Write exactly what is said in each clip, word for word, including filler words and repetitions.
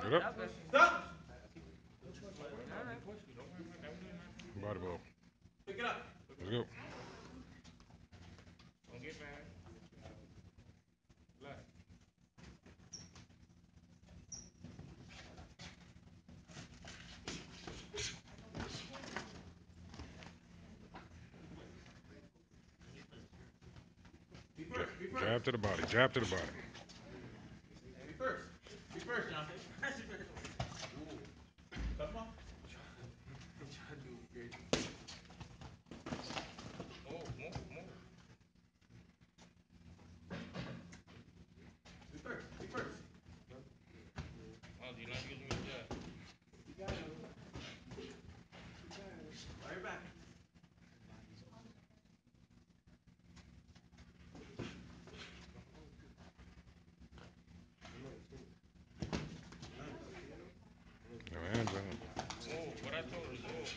Get up. Stop! Body ball. Pick it up. Let's go. Don't get mad. Relax. Be first. Be first. Jab to the body. Jab to the body. Be first. Be first, John. Cut him off. Move, move, move. Be first. Be first. Oh, you're not using your jab. Right your back. No hands on him. Move. What I told you, move.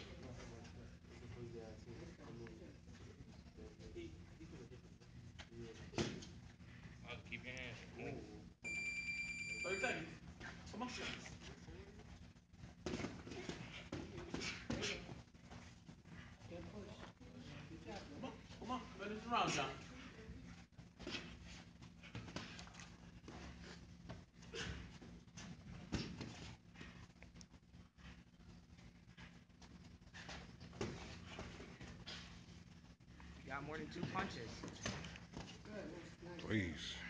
I'll keep your hands. Move. thirty seconds. Come on. Come on. Come on. Finish the round, John. You got more than two punches. Please.